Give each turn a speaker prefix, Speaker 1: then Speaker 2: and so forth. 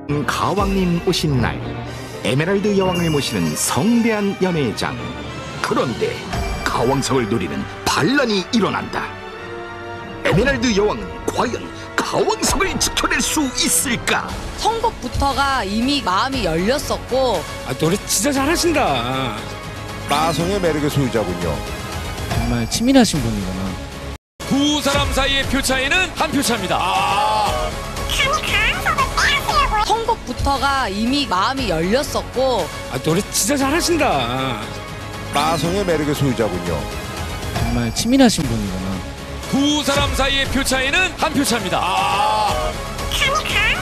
Speaker 1: 가왕님 오신 날 에메랄드 여왕을 모시는 성대한 연회장. 그런데 가왕석을 노리는 반란이 일어난다. 에메랄드 여왕은 과연 가왕석을 지켜낼 수 있을까?
Speaker 2: 선곡부터가 이미 마음이 열렸었고.
Speaker 3: 노래 진짜 잘하신다.
Speaker 4: 마성의 매력의 소유자군요.
Speaker 3: 정말 치밀하신 분이구나.
Speaker 5: 두 사람 사이의 표 차이는 한 표 차입니다.
Speaker 2: 선곡부터가 이미 마음이 열렸었고.
Speaker 3: 노래 진짜 잘하신다.
Speaker 4: 마성의 매력의 소유자군요.
Speaker 3: 정말 치밀하신 분이구나.
Speaker 5: 두 사람 사이의 표 차이는 한 표 차입니다.